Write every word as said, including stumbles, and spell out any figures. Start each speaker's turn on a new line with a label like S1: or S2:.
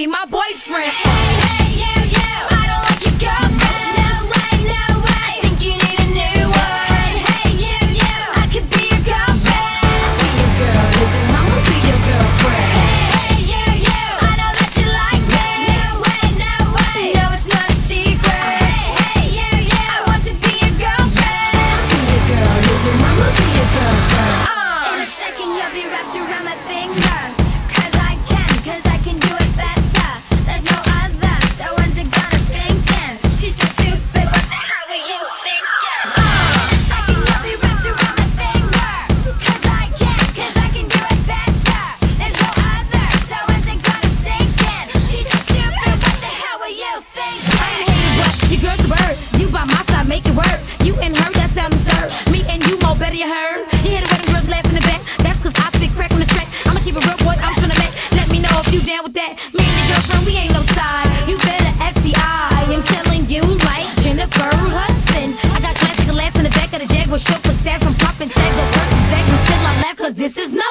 S1: be my boyfriend.
S2: Hey, hey, you, you, I don't like your girlfriend. No way, no way, I think you need a new one. Hey, hey, you, you, I could be your girlfriend.
S1: Be your girl, little mama, be your girlfriend.
S2: Hey, hey, you, you, I know that you like me. No way, no way, no, it's not a secret. Hey, hey, you, you, I want to be your girlfriend.
S1: Be your girl, little mama, be your girlfriend.
S2: In a second you'll be wrapped around my finger. Cause I can, cause I can do it better. There's no other, so when's it gonna sink in? She's so stupid, what the hell were you thinking? In a second you'll be wrapped around my finger. Cause I can, cause I can do it better. There's no other, so when's it gonna sink in? She's so stupid, what the hell were you thinking?
S1: Your girl's a bird, you by my side, make it work. You and her, that sound absurd. Me and you, more better, you heard. You hear the way them girls laugh in the back. That's cause I spit crack on the track. I'ma keep it real, boy, I'm tryna make. Let me know if you down with that. Me and your girlfriend, we ain't no side. You better ask the I am telling you like Jennifer Hudson. I got classic glass in the back of the Jaguar, show for stats. I'm popping tags on purses, bags, and still I laugh cause this is not